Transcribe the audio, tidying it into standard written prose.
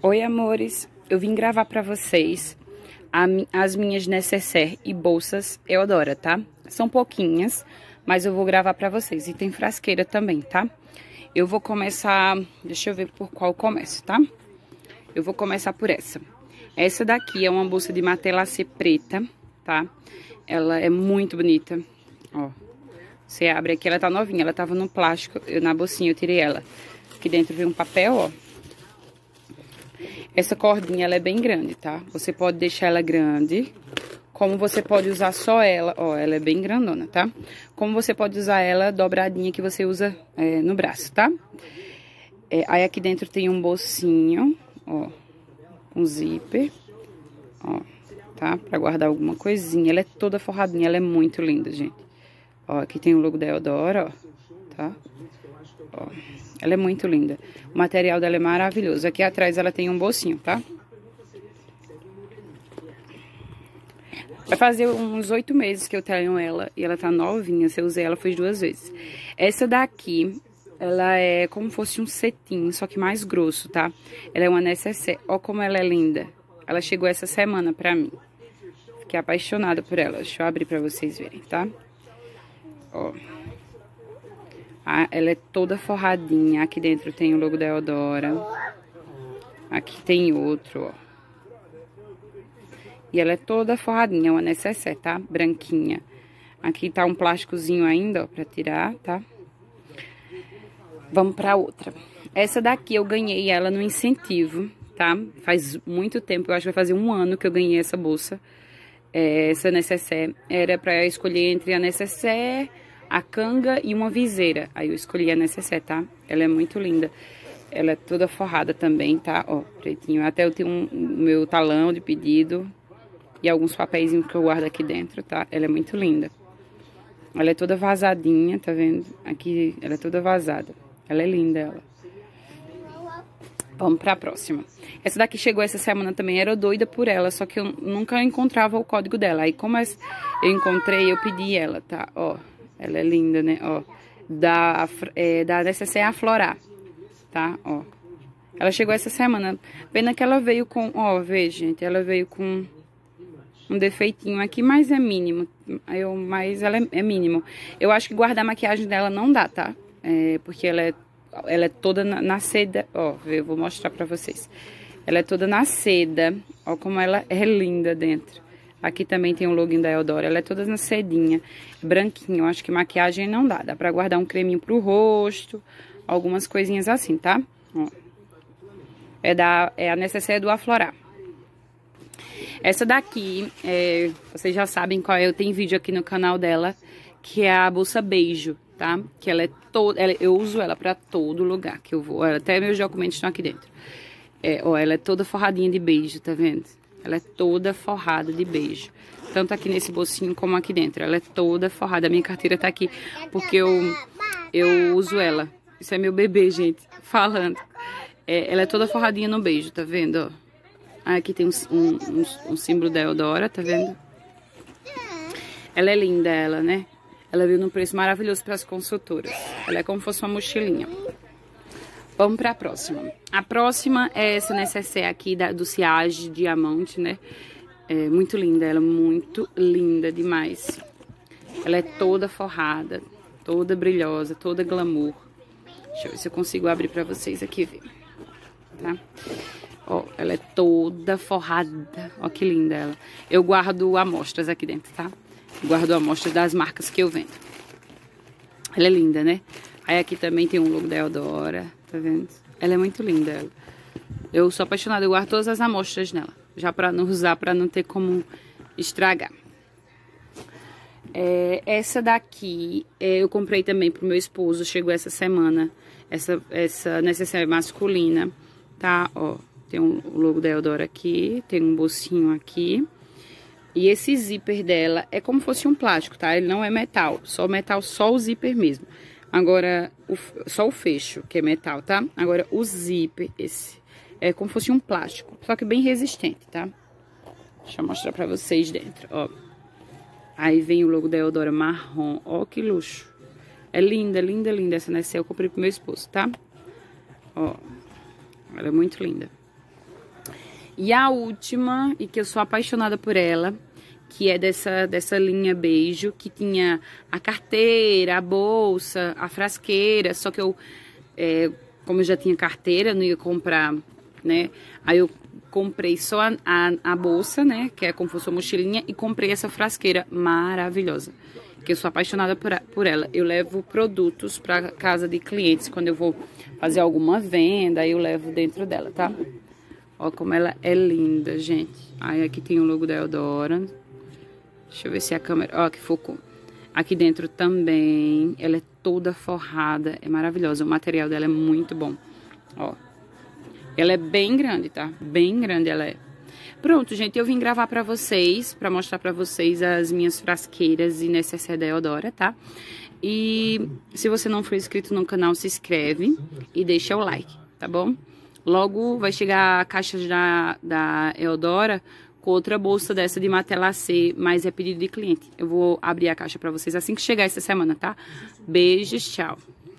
Oi, amores, eu vim gravar pra vocês as minhas necessaire e bolsas Eudora, tá? São pouquinhas, mas eu vou gravar pra vocês. E tem frasqueira também, tá? Eu vou começar, deixa eu ver por qual eu começo, tá? Eu vou começar por essa. Essa daqui é uma bolsa de matelassé preta, tá? Ela é muito bonita, ó. Você abre aqui, ela tá novinha, ela tava no plástico, na bolsinha eu tirei ela. Aqui dentro vem um papel, ó. Essa cordinha, ela é bem grande, tá? Você pode deixar ela grande, como você pode usar só ela, ó, ela é bem grandona, tá? Como você pode usar ela dobradinha que você usa no braço, tá? Aí aqui dentro tem um bolsinho, ó, um zíper, ó, tá? Pra guardar alguma coisinha. Ela é toda forradinha, ela é muito linda, gente. Ó, aqui tem o logo da Eudora, ó, tá? Ó, ela é muito linda. O material dela é maravilhoso. Aqui atrás ela tem um bolsinho, tá? Vai fazer uns 8 meses que eu tenho ela e ela tá novinha. Se eu usei ela, foi 2 vezes. Essa daqui, ela é como se fosse um cetim, só que mais grosso, tá? Ela é uma necessaire. Ó como ela é linda. Ela chegou essa semana pra mim. Fiquei apaixonada por ela. Deixa eu abrir pra vocês verem, tá? Ó. Ela é toda forradinha. Aqui dentro tem o logo da Eudora. Aqui tem outro, ó. E ela é toda forradinha, uma necessaire, tá? Branquinha. Aqui tá um plásticozinho ainda, ó, pra tirar, tá? Vamos pra outra. Essa daqui eu ganhei ela no incentivo, tá? Faz muito tempo, eu acho que vai fazer 1 ano que eu ganhei essa bolsa. Essa necessaire era pra escolher entre a necessaire, a canga e uma viseira. Aí eu escolhi a necessaire, tá? Ela é muito linda. Ela é toda forrada também, tá? Ó, pretinho. Até eu tenho o meu talão de pedido e alguns papeizinhos que eu guardo aqui dentro, tá? Ela é muito linda. Ela é toda vazadinha, tá vendo? Aqui ela é toda vazada. Ela é linda, ela. Vamos pra próxima. Essa daqui chegou essa semana também, era doida por ela, só que eu nunca encontrava o código dela. Aí como eu encontrei, eu pedi ela, tá? Ó. Ela é linda, né? Ó, da necessaire Aflorar, tá? Ó. Ela chegou essa semana. Pena que ela veio com... Ó, veja, gente. Ela veio com um defeitinho aqui, mas é mínimo. Mas ela é mínimo. Eu acho que guardar a maquiagem dela não dá, tá? Porque ela é toda na seda. Ó, eu vou mostrar pra vocês. Ela é toda na seda. Ó como ela é linda dentro. Aqui também tem o login da Eudora. Ela é toda na sedinha, branquinha. Eu acho que maquiagem não dá. Dá pra guardar um creminho pro rosto, algumas coisinhas assim, tá? Ó. É a necessaire do Aflorar. Essa daqui, vocês já sabem qual é. Eu tenho vídeo aqui no canal dela, que é a bolsa beijo, tá? Que ela é toda... eu uso ela pra todo lugar que eu vou. Até meus documentos estão aqui dentro. Ó, ela é toda forradinha de beijo, tá vendo? Ela é toda forrada de beijo. Tanto aqui nesse bolsinho como aqui dentro. Ela é toda forrada. A minha carteira tá aqui porque eu uso ela. Isso é meu bebê, gente. Falando. Ela é toda forradinha no beijo, tá vendo? Ó. Aqui tem um símbolo da Eudora, tá vendo? Ela é linda, ela, né? Ela veio num preço maravilhoso para as consultoras. Ela é como se fosse uma mochilinha. Vamos pra próxima. A próxima é essa necessaire aqui do Siage Diamante, né? É muito linda, ela é muito linda demais. Ela é toda forrada, toda brilhosa, toda glamour. Deixa eu ver se eu consigo abrir pra vocês aqui ver. Tá? Ó, ela é toda forrada. Ó que linda ela. Eu guardo amostras aqui dentro, tá? Guardo amostras das marcas que eu vendo. Ela é linda, né? Aí aqui também tem um logo da Eudora, tá vendo? Ela é muito linda, ela. Eu sou apaixonada, eu guardo todas as amostras nela. Já pra não usar, pra não ter como estragar. Essa daqui, eu comprei também pro meu esposo, chegou essa semana. Essa necessaire masculina, tá? Ó, tem o logo da Eudora aqui, tem um bolsinho aqui. E esse zíper dela é como se fosse um plástico, tá? Ele não é metal, só o zíper mesmo. Agora, só o fecho, que é metal, tá? Agora, o zíper, esse, é como se fosse um plástico, só que bem resistente, tá? Deixa eu mostrar pra vocês dentro, ó. Aí vem o logo da Eudora marrom, ó que luxo. É linda, linda, linda essa necessaire, eu comprei pro meu esposo, tá? Ó, ela é muito linda. E a última, e que eu sou apaixonada por ela, que é dessa linha beijo, que tinha a carteira, a bolsa, a frasqueira, só que eu, como eu já tinha carteira, não ia comprar, né? Aí eu comprei só a bolsa, né? Que é como se fosse uma mochilinha, e comprei essa frasqueira maravilhosa, que eu sou apaixonada por ela. Eu levo produtos para casa de clientes, quando eu vou fazer alguma venda, eu levo dentro dela, tá? Ó como ela é linda, gente. Aí aqui tem o logo da Eudora. Deixa eu ver se a câmera... Ó, que focou. Aqui dentro também. Ela é toda forrada. É maravilhosa. O material dela é muito bom. Ó. Ela é bem grande, tá? Bem grande ela é. Pronto, gente. Eu vim gravar pra vocês. Pra mostrar pra vocês as minhas frasqueiras e necessaire da Eudora, tá? E se você não for inscrito no canal, se inscreve e deixa o like, tá bom? Logo vai chegar a caixa da Eudora com outra bolsa dessa de Matelassé, mas é pedido de cliente. Eu vou abrir a caixa pra vocês assim que chegar essa semana, tá? Beijos, tchau.